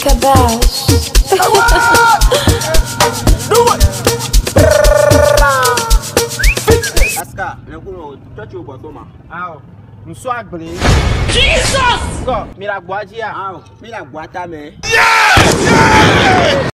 Kabash. Do it. Aska, nakuno touch over Toma. Aw. Mswag bri. Jesus! Go, mira guajia. Aw, mira guata me.